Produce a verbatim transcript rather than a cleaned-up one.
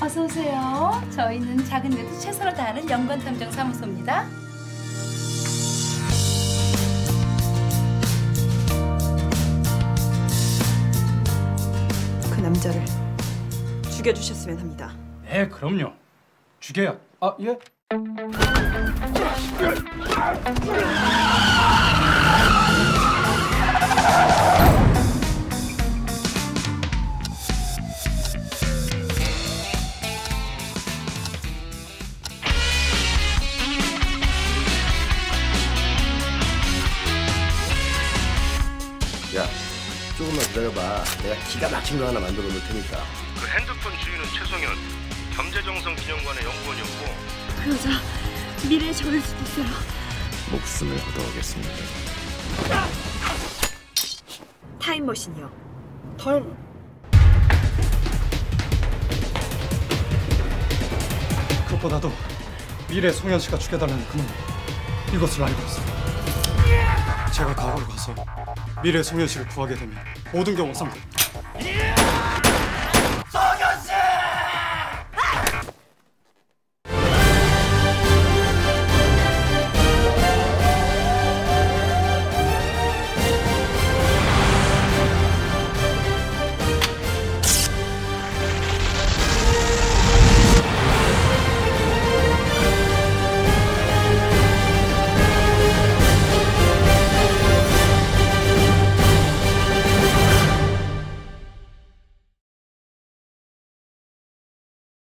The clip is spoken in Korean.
어서 오세요. 저희는 작은 데도 최선을 다하는 연관탐정 사무소입니다. 그 남자를 죽여주셨으면 합니다. 네, 그럼요. 죽여요. 아, 예? 야, 조금만 기다려봐. 내가 기가 막힌 거 하나 만들어 놓을 테니까. 그 핸드폰 주인은 최성현, 겸재정성 기념관의 연구원이었고. 그 여자 미래의 저일 수도 있어요. 목숨을 걷어오겠습니다. 타임머신이요. 덜. 그것보다도 미래 송현 씨가 죽여달라는 그놈 이것을 알고 있어요. 제가 과거로 가서 미래 송현 씨를 구하게 되면 모든 게 완성돼.